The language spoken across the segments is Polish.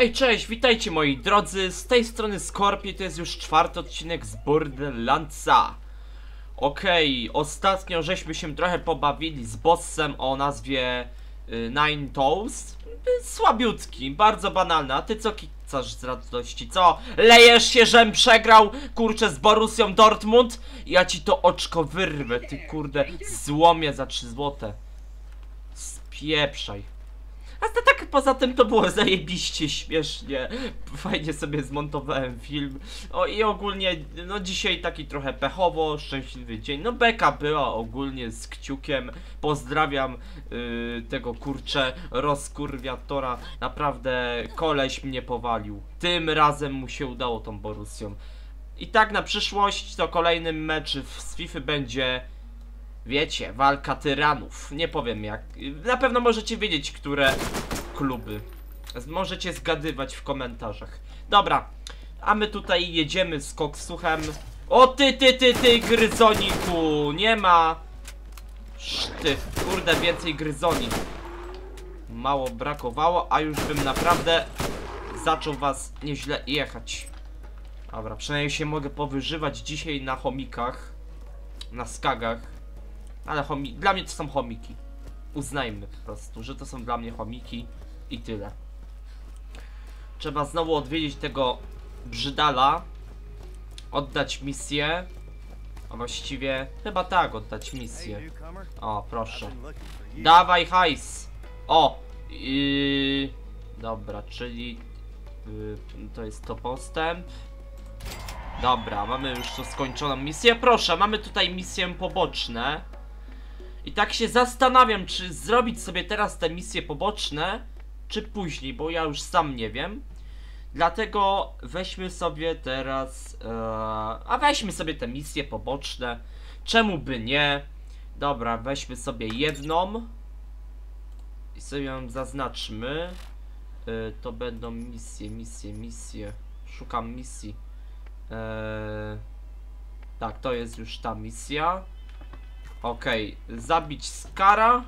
Hej, cześć, witajcie moi drodzy, z tej strony Skorpi, to jest już 4. odcinek z Borderlandsa. Okej, ostatnio żeśmy się trochę pobawili z bossem o nazwie Nine Toes. Słabiutki, bardzo banalny, a ty co kicasz z radości, co? Lejesz się, żem przegrał, kurczę, z Borussią Dortmund? Ja ci to oczko wyrwę, ty kurde, złomie za 3 złote. Spieprzaj. A to tak poza tym to było zajebiście śmiesznie. Fajnie sobie zmontowałem film. O i ogólnie, no dzisiaj taki trochę pechowo, szczęśliwy dzień. No beka była ogólnie z kciukiem. Pozdrawiam tego kurczę rozkurwiatora. Naprawdę koleś mnie powalił. Tym razem mu się udało tą Borussią. I tak na przyszłość to kolejny mecz z FIFA będzie... Wiecie, walka tyranów. Nie powiem jak. Na pewno możecie wiedzieć, które kluby. Możecie zgadywać w komentarzach. Dobra, a my tutaj jedziemy z koksuchem. O ty, gryzoniku! Nie ma! Szty, kurde, więcej gryzoni. Mało brakowało, a już bym naprawdę zaczął was nieźle jechać. Dobra, przynajmniej się mogę powyżywać dzisiaj na chomikach. Na skagach. Ale dla mnie to są chomiki. Uznajmy po prostu, że to są dla mnie chomiki i tyle. Trzeba znowu odwiedzić tego brzydala. Oddać misję. A właściwie chyba tak, oddać misję. O, proszę. Dawaj hajs. O! Dobra, czyli to jest to postęp. Dobra, mamy już tu skończoną misję. Proszę, mamy tutaj misje poboczne. I tak się zastanawiam, czy zrobić sobie teraz te misje poboczne, czy później, bo ja już sam nie wiem. Dlatego weźmy sobie teraz... weźmy sobie te misje poboczne. Czemu by nie? Dobra, weźmy sobie jedną. I sobie ją zaznaczmy. To będą misje. Szukam misji. Tak, to jest już ta misja. Okej, zabić Skara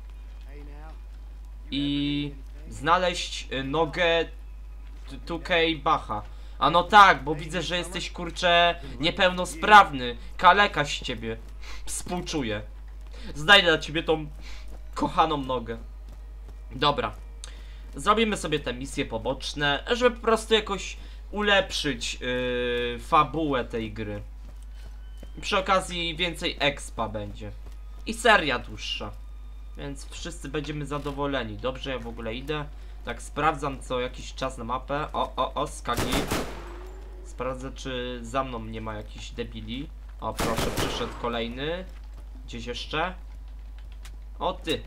i znaleźć nogę 2K Bacha. A no tak, bo widzę, że jesteś kurczę niepełnosprawny. Kaleka z ciebie. Współczuję. Znajdę dla ciebie tą kochaną nogę. Dobra. Zrobimy sobie te misje poboczne, żeby po prostu jakoś ulepszyć fabułę tej gry. Przy okazji więcej expa będzie. I seria dłuższa. Więc wszyscy będziemy zadowoleni. Dobrze, ja w ogóle idę. Tak sprawdzam co jakiś czas na mapę. O, skagi. Sprawdzę, czy za mną nie ma jakichś debili. O, proszę, przyszedł kolejny. Gdzieś jeszcze? O ty.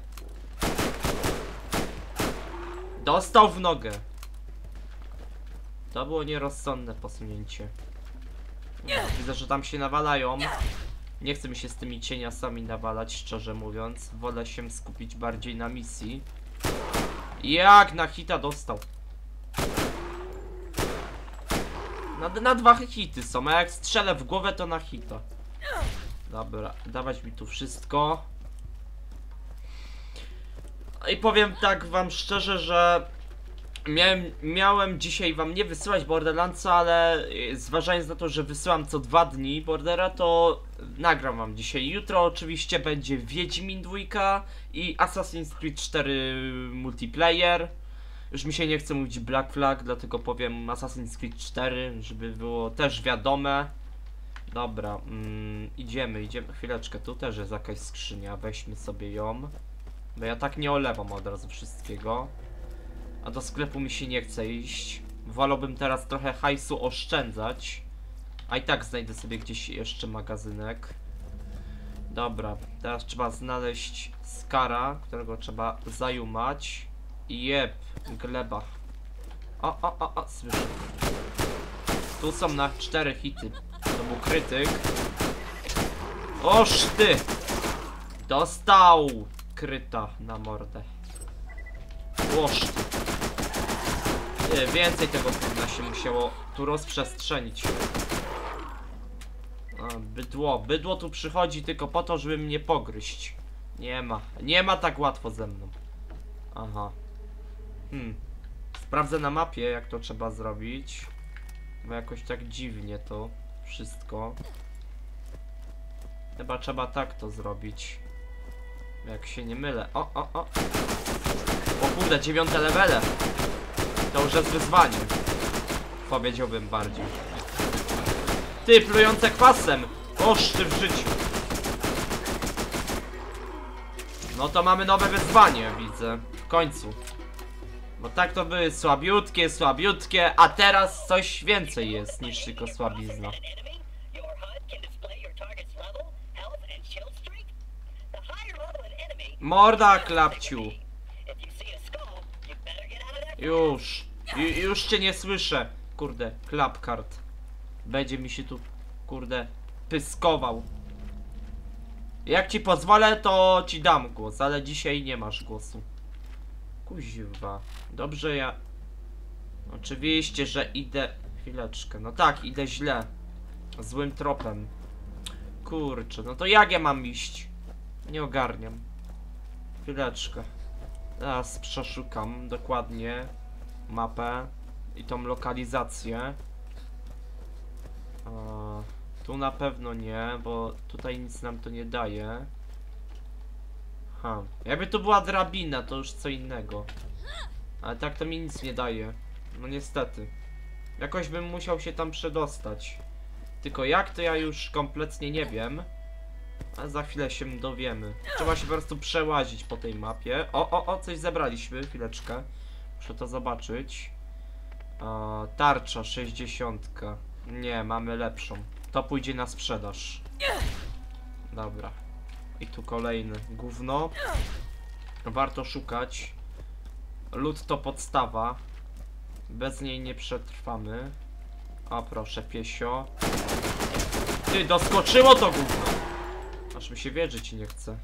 Dostał w nogę. To było nierozsądne posunięcie. Widzę, że tam się nawalają. Nie chcę mi się z tymi cieniasami nawalać, szczerze mówiąc. Wolę się skupić bardziej na misji. Jak na hita dostał. Na 2 hity są, a jak strzelę w głowę, to na hita. Dobra, dawać mi tu wszystko. I powiem tak wam szczerze, że miałem dzisiaj wam nie wysyłać Borderlandsa, ale zważając na to, że wysyłam co 2 dni Bordera, to nagram wam dzisiaj. Jutro oczywiście będzie Wiedźmin 2 i Assassin's Creed 4 multiplayer. Już mi się nie chce mówić Black Flag, dlatego powiem Assassin's Creed 4, żeby było też wiadome. Dobra, idziemy. Chwileczkę, tu też jest jakaś skrzynia, weźmy sobie ją. Bo ja tak nie olewam od razu wszystkiego. A do sklepu mi się nie chce iść. Wolałbym teraz trochę hajsu oszczędzać. A i tak znajdę sobie gdzieś jeszcze magazynek. Dobra, teraz trzeba znaleźć Skara, którego trzeba zajumać. Jeb, gleba. O, słyszę. Tu są na 4 hity. To był krytyk. Oż ty! Dostał! Kryta na mordę. Oż ty! Więcej tego trudna się musiało tu rozprzestrzenić. Bydło tu przychodzi tylko po to, żeby mnie pogryźć. Nie ma tak łatwo ze mną. Aha. Sprawdzę na mapie, jak to trzeba zrobić. Bo jakoś tak dziwnie to wszystko. Chyba trzeba tak to zrobić. Jak się nie mylę. O! O kurde, 9 levele. To już jest wyzwanie. Powiedziałbym bardziej. Ty, plujące kwasem! Oż ty w życiu. No to mamy nowe wyzwanie, widzę. W końcu. Bo tak to były słabiutkie, a teraz coś więcej jest niż tylko słabizna. Morda, klapciu. Już cię nie słyszę. Kurde, klapkart. Będzie mi się tu, kurde, pyskował. Jak ci pozwolę, to ci dam głos, ale dzisiaj nie masz głosu. Kuźwa. Dobrze, ja... Oczywiście, że idę... Chwileczkę. No tak, idę źle. Złym tropem. Kurczę, no to jak ja mam iść? Nie ogarniam. Chwileczkę. Teraz przeszukam dokładnie mapę i tą lokalizację. Tu na pewno nie, bo tutaj nic nam to nie daje. Jakby to była drabina, to już co innego. Ale tak to mi nic nie daje. No niestety. Jakoś bym musiał się tam przedostać. Tylko jak, to ja już kompletnie nie wiem. Ale za chwilę się dowiemy. Trzeba się po prostu przełazić po tej mapie. O, coś zebraliśmy, chwileczkę. Muszę to zobaczyć. Tarcza 60. Nie, mamy lepszą. To pójdzie na sprzedaż. Dobra. I tu kolejny gówno. Warto szukać. Lód to podstawa. Bez niej nie przetrwamy. O proszę, piesio. Ty, doskoczyło to gówno. Aż mi się wierzyć nie chce.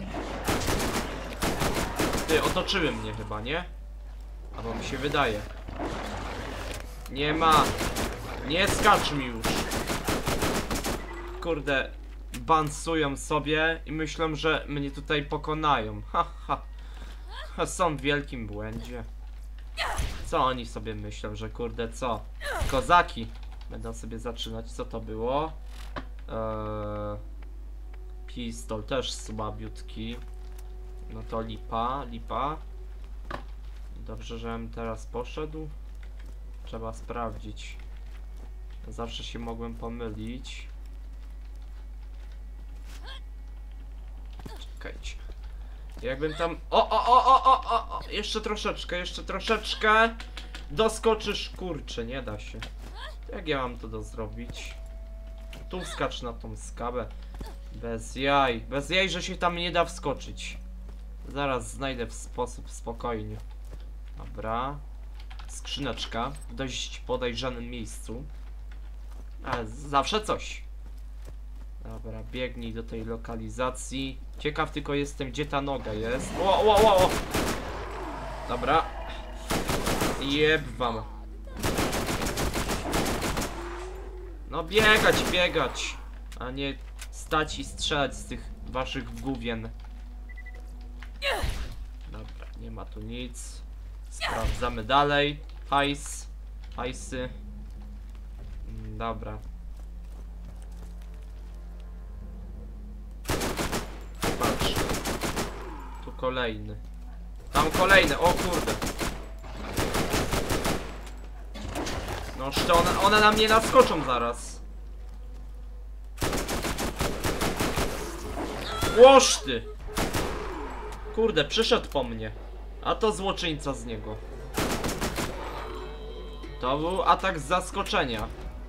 Ty, otoczyły mnie chyba, nie? Albo mi się wydaje. Nie ma. Nie skacz mi już. Kurde. Bansują sobie i myślą, że mnie tutaj pokonają. Są w wielkim błędzie. Co oni sobie myślą, że kurde co? Kozaki będą sobie zaczynać. Co to było? Pistol też słabiutki. No to lipa. Dobrze, żebym teraz poszedł. Trzeba sprawdzić. Zawsze się mogłem pomylić. Czekajcie. Jakbym tam... O! Jeszcze troszeczkę. Doskoczysz, kurczę, nie da się. Jak ja mam to zrobić? Tu wskacz na tą skałę. Bez jaj, że się tam nie da wskoczyć. Zaraz znajdę sposób spokojnie. Dobra. Skrzyneczka w dość podejrzanym miejscu. Ale zawsze coś. Dobra, biegnij do tej lokalizacji. Ciekaw tylko jestem, gdzie ta noga jest. O! Dobra. Jeb wam. No biegać. A nie stać i strzelać z tych waszych gówien. Dobra, nie ma tu nic. Sprawdzamy dalej. Hajsy. Dobra. Patrz. Tu kolejny. Tam kolejny, o kurde. No to one na mnie naskoczą zaraz. Łoż ty! Kurde, przyszedł po mnie. A to złoczyńca z niego. To był atak z zaskoczenia.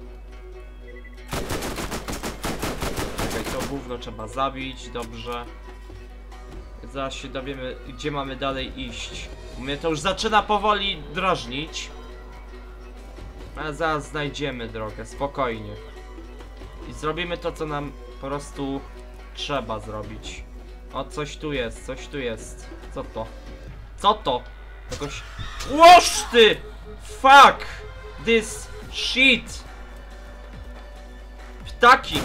Czekaj, to gówno trzeba zabić, dobrze. Zaraz się dowiemy, gdzie mamy dalej iść. Mnie to już zaczyna powoli drażnić. Ale zaraz znajdziemy drogę, spokojnie. I zrobimy to, co nam po prostu trzeba zrobić. O, coś tu jest. Co to? Jakoś... Łoż ty! Fuck! This shit! Ptaki!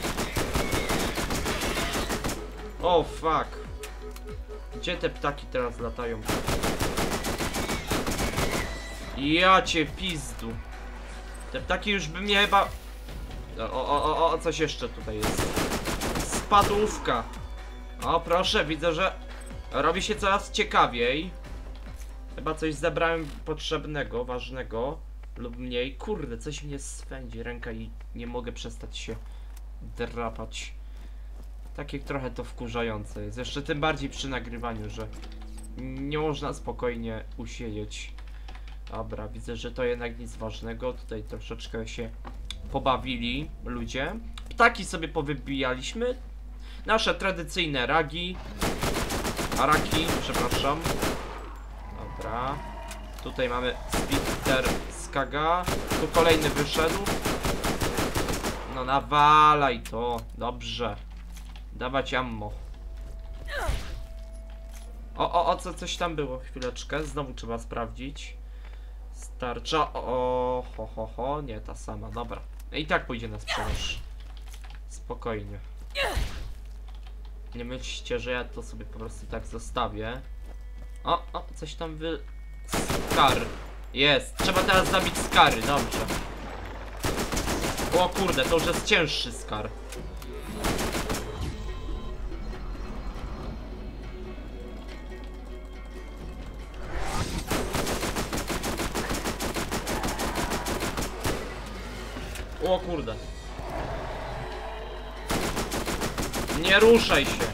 O, fuck. Gdzie te ptaki teraz latają? Ja cię pizdu. Te ptaki już by mnie chyba... O, coś jeszcze tutaj jest. Spadłówka. O, proszę, widzę, że robi się coraz ciekawiej. Chyba coś zebrałem potrzebnego, ważnego. Lub mniej. Kurde, coś mnie swędzi ręka i nie mogę przestać się drapać. Takie trochę to wkurzające jest. Jeszcze tym bardziej przy nagrywaniu, że nie można spokojnie usiedzieć. Dobra, widzę, że to jednak nic ważnego. Tutaj troszeczkę się pobawili ludzie. Ptaki sobie powybijaliśmy. Nasze tradycyjne ragi. Araki, przepraszam. Dobra. Tutaj mamy Splinter Skaga. Tu kolejny wyszedł. No nawalaj to. Dobrze. Dawać ammo. Coś tam było. Chwileczkę. Znowu trzeba sprawdzić. Starcza. Nie, ta sama. Dobra. I tak pójdzie na sprzedaż. Spokojnie. Nie myślcie, że ja to sobie po prostu tak zostawię. Coś tam Skar. Jest. Trzeba teraz zabić skary. Dobrze. O kurde, to już jest cięższy skar. O kurde. Nie ruszaj się.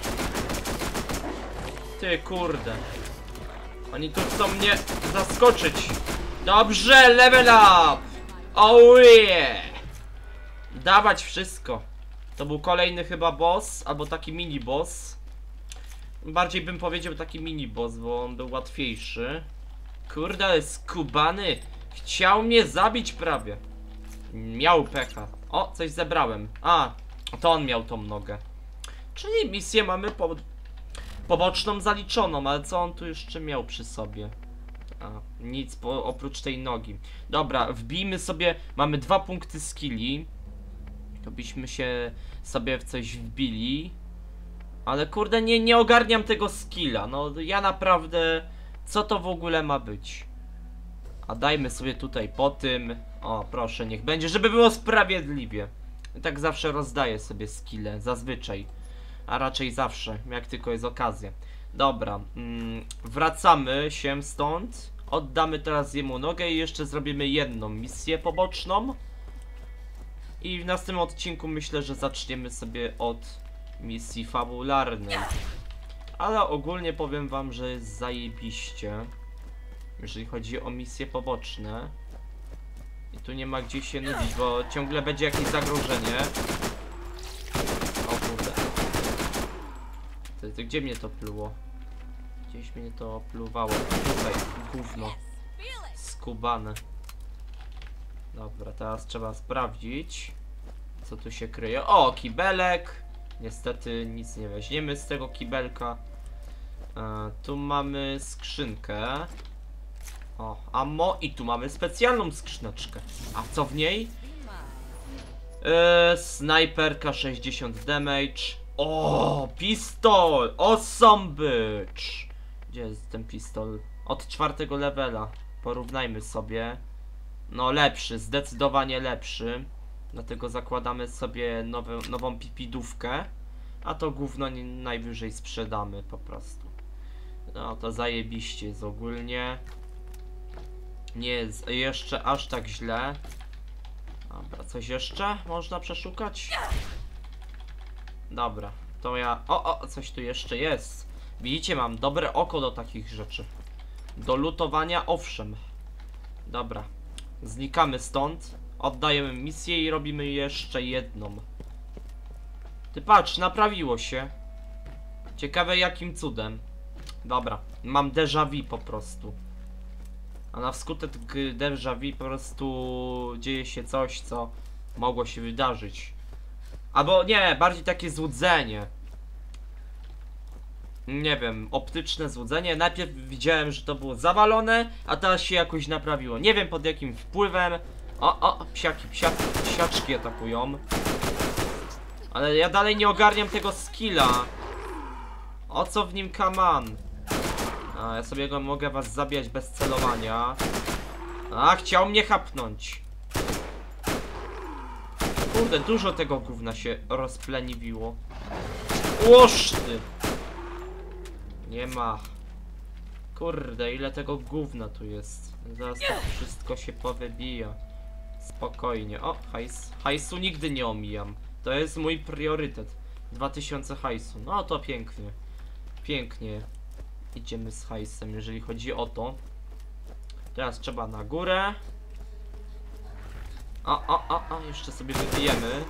Ty kurde. Oni tu chcą mnie zaskoczyć. Dobrze, level up. Oh yeah. Dawać wszystko. To był kolejny chyba boss, albo taki mini boss. Bardziej bym powiedział taki mini boss, bo on był łatwiejszy. Kurde, ale skubany. Chciał mnie zabić prawie. Miał pecha. O, coś zebrałem. To on miał tą nogę. Czyli misję mamy poboczną zaliczoną, ale co on tu jeszcze miał przy sobie? Nic oprócz tej nogi. Dobra, wbijmy sobie, mamy 2 punkty skilli. To byśmy się sobie w coś wbili. Ale kurde, nie ogarniam tego skilla. No ja naprawdę, co to w ogóle ma być? A dajmy sobie tutaj po tym. O, proszę, niech będzie, żeby było sprawiedliwie. Tak zawsze rozdaję sobie skille, zazwyczaj. A raczej zawsze, jak tylko jest okazja. Dobra, wracamy się stąd. Oddamy teraz jemu nogę i jeszcze zrobimy jedną misję poboczną. I w następnym odcinku myślę, że zaczniemy sobie od misji fabularnej. Ale ogólnie powiem wam, że jest zajebiście, jeżeli chodzi o misje poboczne. I tu nie ma gdzie się nudzić, bo ciągle będzie jakieś zagrożenie. O kurde. To gdzie mnie to pluło? Gdzieś mnie to pluwało. Tutaj, gówno. Skubane. Dobra, teraz trzeba sprawdzić, co tu się kryje. O, kibelek. Niestety nic nie weźmiemy z tego kibelka. Tu mamy skrzynkę. O, ammo i tu mamy specjalną skrzyneczkę. A co w niej? Snajperka 60 damage. O, pistol! Awesome bitch! Gdzie jest ten pistol? Od 4 levela. Porównajmy sobie. No lepszy, zdecydowanie lepszy. Dlatego zakładamy sobie nową pipidówkę. A to gówno najwyżej sprzedamy po prostu. No to zajebiście jest ogólnie. Nie jest jeszcze aż tak źle. Dobra, coś jeszcze można przeszukać? Dobra, to ja... coś tu jeszcze jest. Widzicie, mam dobre oko do takich rzeczy. Do lutowania, owszem. Dobra, znikamy stąd. Oddajemy misję i robimy jeszcze jedną. Ty patrz, naprawiło się. Ciekawe jakim cudem. Dobra, mam déjà vu po prostu. A na wskutek déjà vu po prostu dzieje się coś, co mogło się wydarzyć. Albo nie, bardziej takie złudzenie. Nie wiem, optyczne złudzenie. Najpierw widziałem, że to było zawalone, a teraz się jakoś naprawiło. Nie wiem pod jakim wpływem. Psiaczki atakują. Ale ja dalej nie ogarniam tego skilla. O co w nim kaman? Ja sobie mogę was zabijać bez celowania. A, chciał mnie chapnąć. Kurde, dużo tego gówna się rozpleniwiło. Łoż ty! Nie ma. Kurde, ile tego gówna tu jest. Zaraz to wszystko się powybija. Spokojnie. O, hajs. Hajsu nigdy nie omijam. To jest mój priorytet. 2000 hajsu. No to pięknie. Pięknie. Idziemy z hajsem, jeżeli chodzi o to. Teraz trzeba na górę. Jeszcze sobie wybijemy.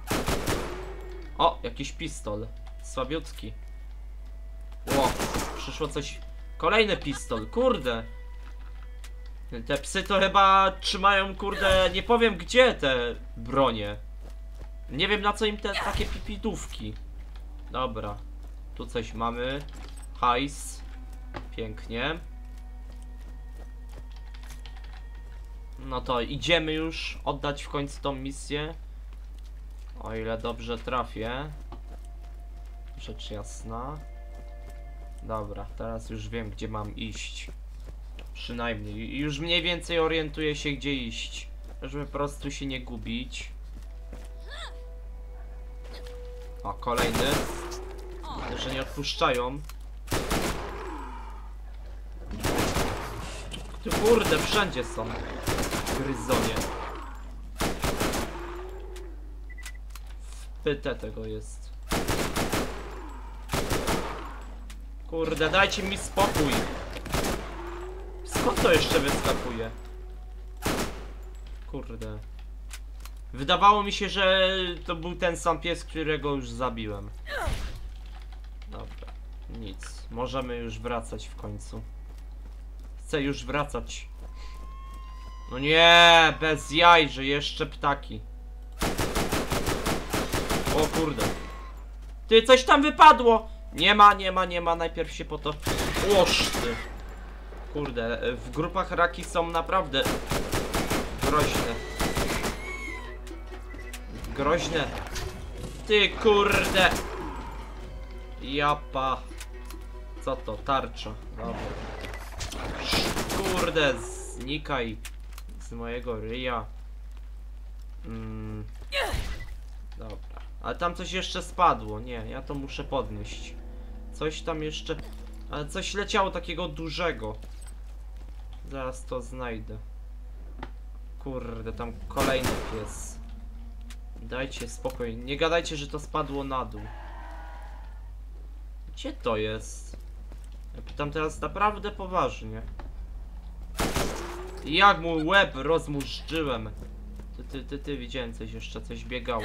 O, jakiś pistol. Słabiutki. Ło, przyszło coś. Kolejny pistol, kurde. Te psy to chyba trzymają, kurde, nie powiem gdzie te bronie. Nie wiem na co im te takie pipidówki. Dobra, tu coś mamy. Hajs. Pięknie. No to idziemy już oddać w końcu tą misję. O ile dobrze trafię. Rzecz jasna. Dobra, teraz już wiem gdzie mam iść. Przynajmniej. Już mniej więcej orientuję się gdzie iść. Żeby po prostu się nie gubić. O, kolejny. Widzę, że nie odpuszczają. Ty kurde, wszędzie są. Gryzonie. Wpyte tego jest. Kurde, dajcie mi spokój. Skąd to jeszcze wyskakuje? Kurde. Wydawało mi się, że to był ten sam pies, którego już zabiłem. Dobra, nic. Możemy już wracać w końcu. Chcę już wracać. No nie, bez jaj, że jeszcze ptaki. O kurde. Ty, coś tam wypadło. Nie ma, najpierw się po to... Łoż ty. Kurde, w grupach raki są naprawdę groźne. Groźne. Ty kurde. Japa. Co to? Tarcza. Dobra. Kurde, znikaj z mojego ryja. Dobra. Ale tam coś jeszcze spadło. Nie, ja to muszę podnieść. Coś tam jeszcze... Ale coś leciało takiego dużego. Zaraz to znajdę. Kurde, tam kolejny pies. Dajcie spokój. Nie gadajcie, że to spadło na dół. Gdzie to jest? Ja pytam teraz naprawdę poważnie. Jak mój łeb rozmuszczyłem. Ty, widziałem coś jeszcze, coś biegało.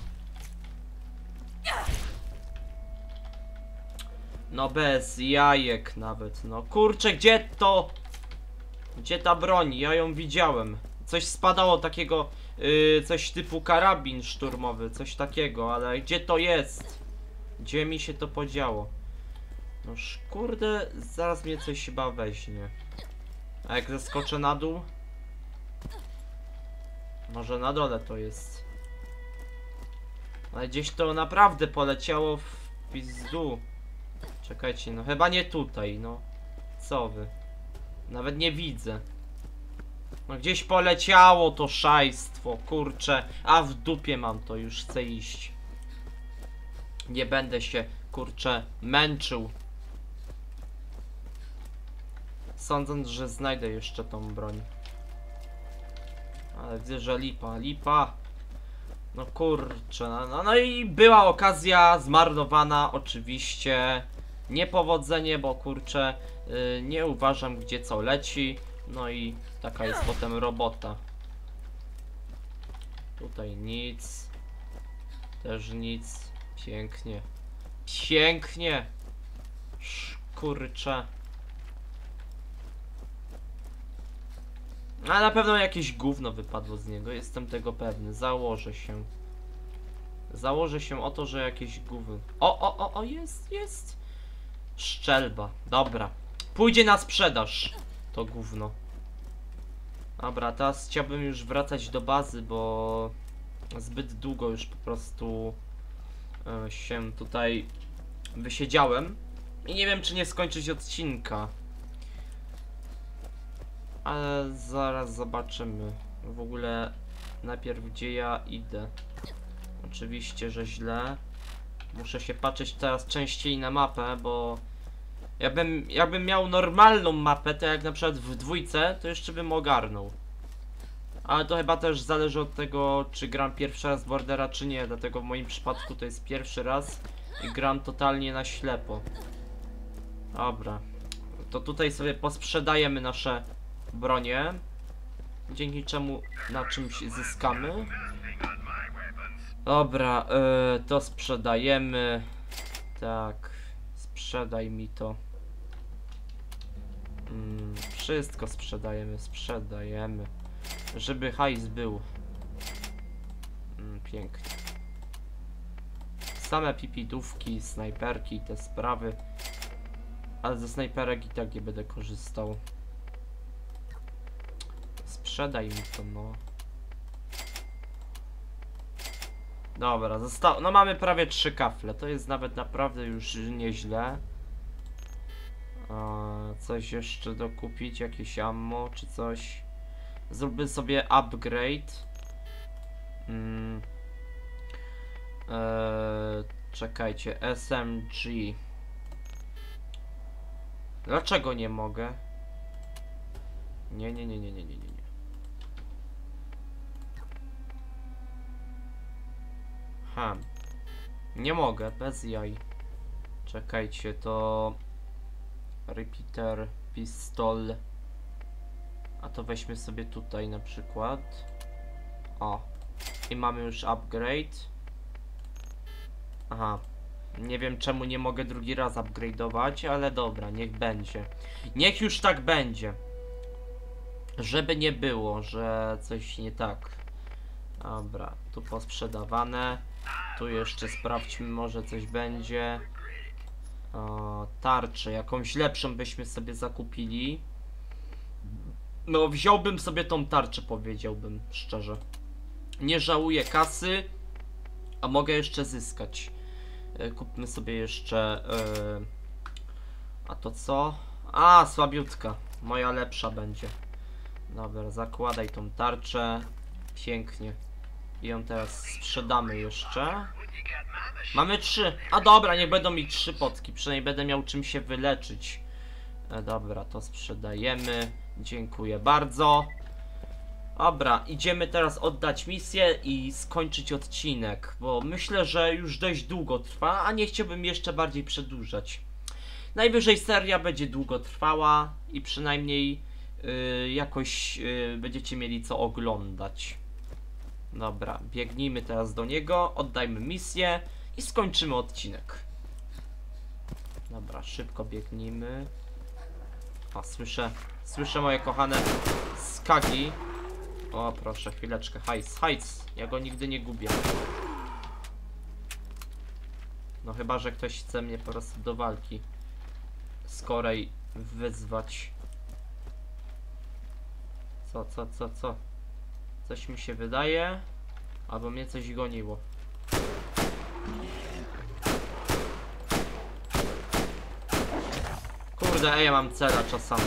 No bez jajek nawet, no kurczę, gdzie to? Gdzie ta broń? Ja ją widziałem. Coś spadało takiego, coś typu karabin szturmowy, coś takiego, ale gdzie to jest? Gdzie mi się to podziało? Noż kurde, zaraz mnie coś chyba weźmie. A jak zeskoczę na dół? Może na dole to jest. Ale gdzieś to naprawdę poleciało w pizdu. Czekajcie, no chyba nie tutaj, no. Co wy? Nawet nie widzę. No gdzieś poleciało to szajstwo, kurczę. A w dupie mam to, już chcę iść. Nie będę się, kurczę, męczył. Sądząc, że znajdę jeszcze tą broń. Ale widzę, że lipa. No kurczę, no i była okazja zmarnowana, oczywiście. Niepowodzenie, bo kurczę, nie uważam gdzie co leci. No i taka jest potem robota. Tutaj nic. Też nic. Pięknie. Pięknie. Kurczę. A na pewno jakieś gówno wypadło z niego, jestem tego pewny. Założę się. Założę się o to, że jakieś gówno. O, jest. Szczelba. Dobra. Pójdzie na sprzedaż. To gówno. Dobra, teraz chciałbym już wracać do bazy, bo zbyt długo już po prostu się tutaj wysiedziałem. I nie wiem, czy nie skończyć odcinka. Ale zaraz zobaczymy. W ogóle najpierw gdzie ja idę. Oczywiście, że źle. Muszę się patrzeć teraz częściej na mapę, bo jakbym miał normalną mapę, to jak na przykład w dwójce, to jeszcze bym ogarnął. Ale to chyba też zależy od tego, czy gram pierwszy raz Bordera, czy nie. Dlatego w moim przypadku to jest pierwszy raz i gram totalnie na ślepo. Dobra. To tutaj sobie posprzedajemy nasze bronie. Dzięki czemu na czymś zyskamy. Dobra, to sprzedajemy. Tak, sprzedaj mi to. Wszystko sprzedajemy. Żeby hajs był. Pięknie. Same pipidówki, snajperki, te sprawy. Ale ze snajperek i tak nie będę korzystał. Sprzedaj mi to, no. Dobra, no mamy prawie 3 kafle. To jest nawet naprawdę już nieźle. Coś jeszcze dokupić, jakieś ammo czy coś. Zróbmy sobie upgrade. Czekajcie, SMG. Dlaczego nie mogę? Nie. Nie mogę, bez jaj. Czekajcie, to... Repeater, pistol. A to weźmy sobie tutaj na przykład. O. I mamy już upgrade. Aha. Nie wiem czemu nie mogę drugi raz upgrade'ować, ale dobra, niech będzie. Niech już tak będzie. Żeby nie było, że coś nie tak. Dobra, tu posprzedawane. Tu jeszcze sprawdźmy, może coś będzie. Tarczę, jakąś lepszą byśmy sobie zakupili. No, wziąłbym sobie tą tarczę, powiedziałbym szczerze. Nie żałuję kasy, a mogę jeszcze zyskać. Kupmy sobie jeszcze... a to co? A, słabiutka. Moja lepsza będzie. Dobra, zakładaj tą tarczę. Pięknie. I ją teraz sprzedamy jeszcze. Mamy 3. A dobra, niech będą mi 3 potki. Przynajmniej będę miał czym się wyleczyć. Dobra, to sprzedajemy. Dziękuję bardzo. Dobra, idziemy teraz oddać misję i skończyć odcinek. Bo myślę, że już dość długo trwa, a nie chciałbym jeszcze bardziej przedłużać. Najwyżej seria będzie długo trwała i przynajmniej jakoś będziecie mieli co oglądać. Dobra, biegnijmy teraz do niego, oddajmy misję i skończymy odcinek. Dobra, szybko biegnijmy. A, słyszę moje kochane skagi. O, proszę, chwileczkę, hajs, ja go nigdy nie gubię. No chyba, że ktoś chce mnie po prostu do walki skorej wyzwać. Co? Coś mi się wydaje, albo mnie coś goniło. Kurde, ja mam cela czasami.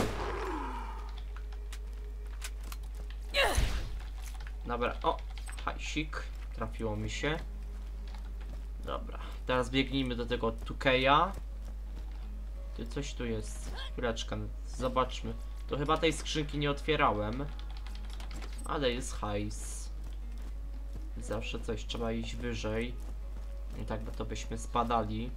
Dobra, o, hajsik, trafiło mi się. Dobra, teraz biegnijmy do tego Tukeja. Ty, coś tu jest. Chwileczkę, zobaczmy. To chyba tej skrzynki nie otwierałem. Ale jest hajs. Zawsze coś trzeba iść wyżej. I tak by to byśmy spadali.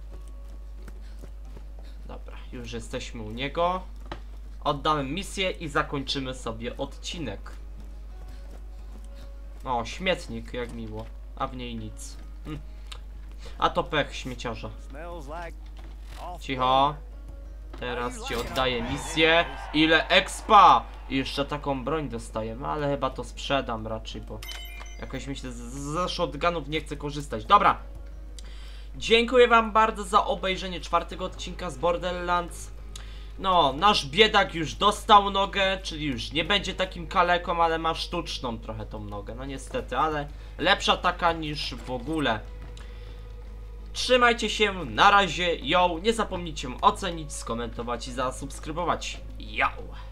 Dobra, już jesteśmy u niego. Oddamy misję i zakończymy sobie odcinek. O, śmietnik, jak miło. A w niej nic. A to pech śmieciarza. Cicho. Teraz ci oddaję misję. Ile expa! I jeszcze taką broń dostajemy, ale chyba to sprzedam raczej, bo jakoś mi się ze shotgunów nie chce korzystać. Dobra. Dziękuję wam bardzo za obejrzenie 4. odcinka z Borderlands. No, nasz biedak już dostał nogę, czyli już nie będzie takim kaleką, ale ma sztuczną trochę tą nogę. No niestety, ale lepsza taka niż w ogóle. Trzymajcie się, na razie, yo, nie zapomnijcie ocenić, skomentować i zasubskrybować, yo!